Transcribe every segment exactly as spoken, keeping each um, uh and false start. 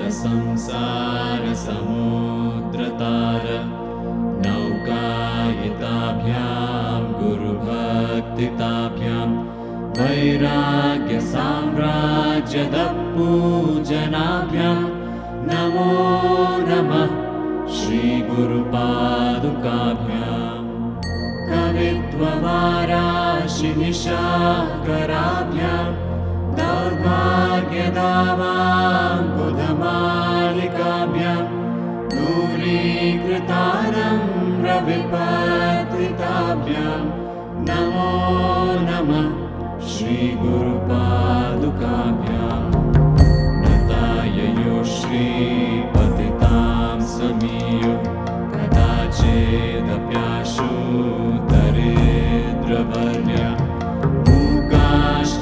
संसारसमुद्रतार नौकायिताभ्यां गुरुभक्तिताभ्यां वैराग्य साम्राज्यदपूजनाभ्यां नमो नमः श्रीगुरुपादुकाभ्यां कवित्ववाराशिनिशाकराभ्यां दौर्भाग्यदावां बुधमालिकाभ्यां दूरीकृतानम्रविपत्तिताभ्यां नमो नमः श्रीगुरुपादुकाभ्यां नताययो श्रीपतितां समीयो कदाचिदप्याशु दरिद्रवर्या मूकाश्च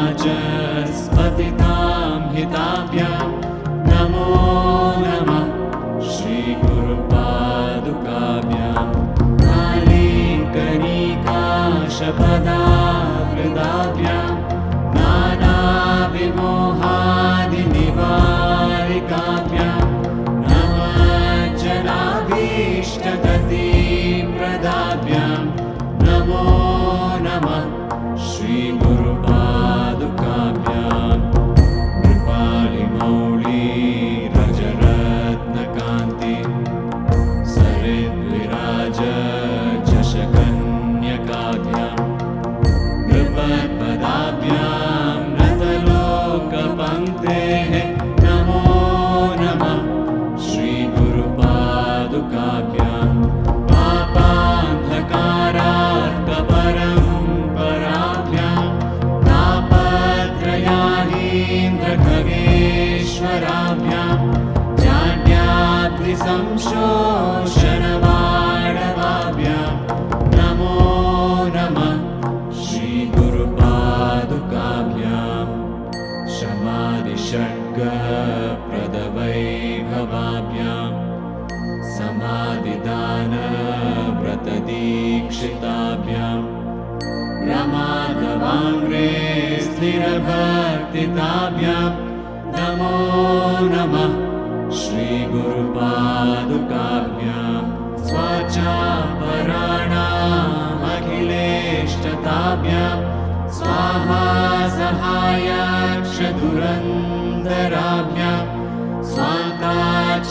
वाचस्पतितां हिताभ्यां नमो नमः श्रीगुरुपादुकाभ्यां कालीकनिकाशपदाहृदाभ्यां नानाविमोहादिनिवारिकाभ्यां नमः जनाभीष्टगतिप्रदाभ्यां नमो नमः श्रीगुरुपादुकाभ्यां कृपालिमौळी रजरत्नकान्ति सरिद्विराज चषकन्यकाभ्यां नृपत्पदाभ्यां नतलोकपङ्क्तेः नमो नमः श्रीगुरुपादुकाभ्यां पापान्धकारार्कपरम्पराभ्यां तापत्रयाहीन्द्रखगेश्वराभ्यां जाड्याद्रिसंशोषणवाणवाभ्यां नमो नमः श्रीगुरुपादुकाभ्यां शमादिषड्गप्रदवैभवाभ्यां समाधिदानव्रतदीक्षिताभ्यां प्रमादवाङ्ग्रे स्थिरभक्तिताभ्यां नमो नमः श्रीगुरुपादुकाभ्यां स्वाचापराणामखिलेष्टताभ्यां स्वाहा सहायाक्षदुरन्दराभ्यां स्वान्ताच्च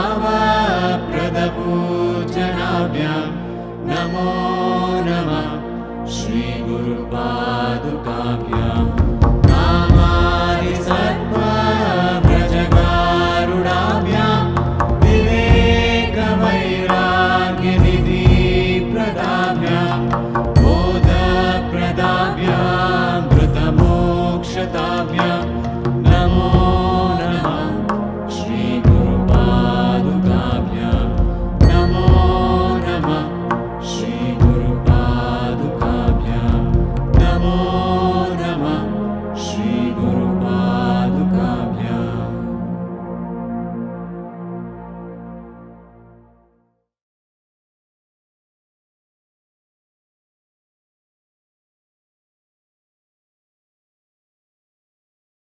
भावप्रदपूजनाभ्यां नमो नमः श्रीगुरुपादुकाभ्यां